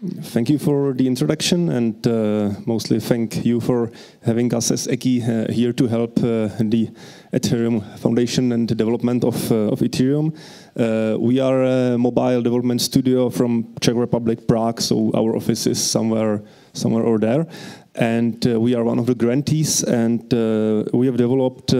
Thank you for the introduction, and mostly thank you for having us as Ackee here to help the Ethereum Foundation and the development of Ethereum. We are a mobile development studio from Czech Republic, Prague, so our office is somewhere over there. And we are one of the grantees, and we have developed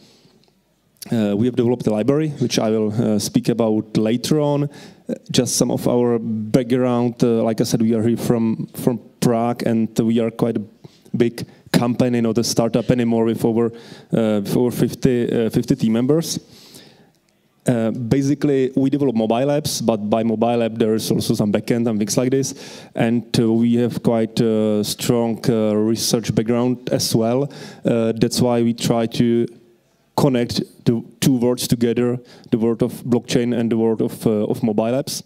a library, which I will speak about later on. Just some of our background. Like I said, we are here from Prague, and we are quite a big company, not a startup anymore, with over 50 team members. Basically, we develop mobile apps, but by mobile app there is also some backend and things like this. And we have quite a strong research background as well. That's why we try to connect the two worlds together, the world of blockchain and the world of mobile apps.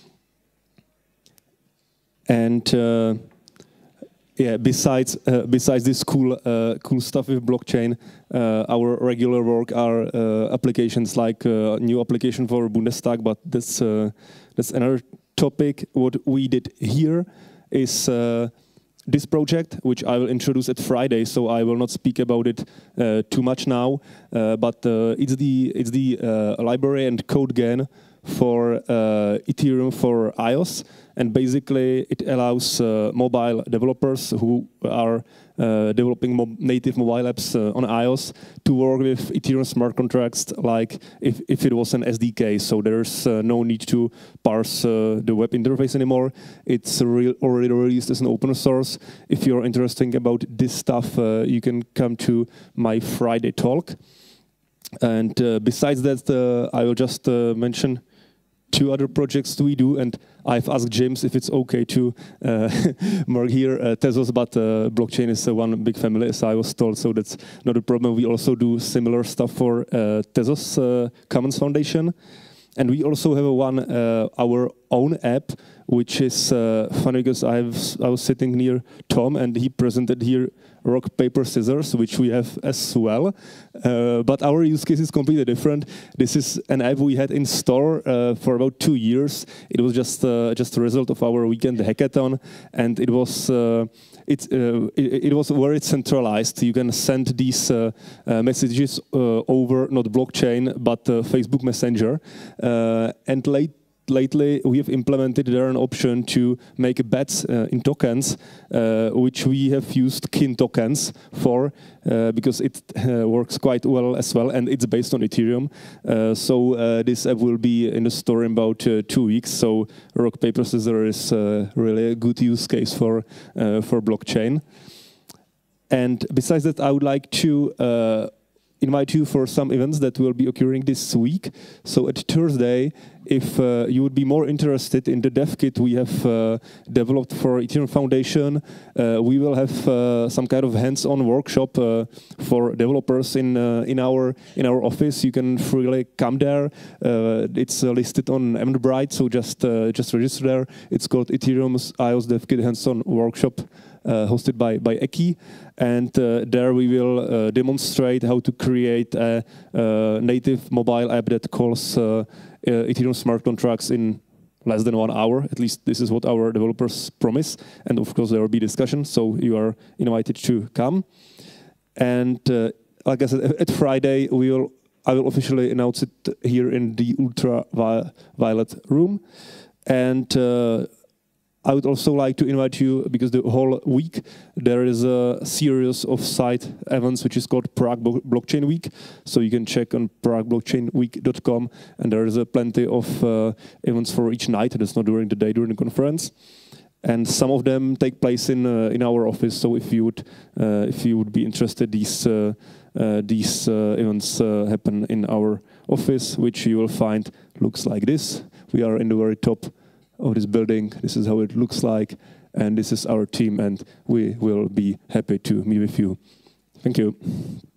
And yeah, besides this cool stuff with blockchain, our regular work are applications like new application for Bundestag, but that's another topic. What we did here is this project, which I will introduce at Friday, so I will not speak about it too much now. But it's the library and code gen for Ethereum for iOS, and basically it allows mobile developers who are developing native mobile apps on iOS to work with Ethereum smart contracts like if it was an SDK. So there's no need to parse the web interface anymore. It's already released as an open source. If you're interested about this stuff, you can come to my Friday talk. And besides that, I will just mention two other projects we do, and I've asked James if it's okay to mark here Tezos, but blockchain is one big family, as I was told, so that's not a problem. We also do similar stuff for Tezos Commons Foundation, and we also have our own app, which is funny because I was sitting near Tom, and he presented here rock, paper, scissors, which we have as well. But our use case is completely different. This is an app we had in store for about 2 years. It was just a result of our weekend hackathon, and it was very centralized. You can send these messages over not blockchain but Facebook Messenger, and lately we have implemented there an option to make bets in tokens, which we have used kin tokens for because it works quite well as well, and it's based on Ethereum. So this app will be in the store in about 2 weeks. So rock, paper, scissors is really a good use case for blockchain. And besides that, I would like to invite you for some events that will be occurring this week. So at Thursday, if you would be more interested in the Devkit we have developed for Ethereum Foundation, we will have some kind of hands-on workshop for developers in our office. You can freely come there. It's listed on Eventbrite, so just register there. It's called Ethereum's iOS Devkit Hands-on Workshop, hosted by Ackee, and there we will demonstrate how to create a native mobile app that calls Ethereum smart contracts in less than 1 hour. At least this is what our developers promise, and of course there will be discussion, so you are invited to come. And like I said, at Friday I will officially announce it here in the ultraviolet room. And I would also like to invite you, because the whole week there is a series of side events which is called Prague Blockchain Week. So you can check on pragueblockchainweek.com, and there is plenty of events for each night. That's not during the day, during the conference. And some of them take place in our office. So if you would be interested, these events happen in our office, which you will find looks like this. We are in the very top of this building. This is how it looks like, and this is our team, and we will be happy to meet with you. Thank you.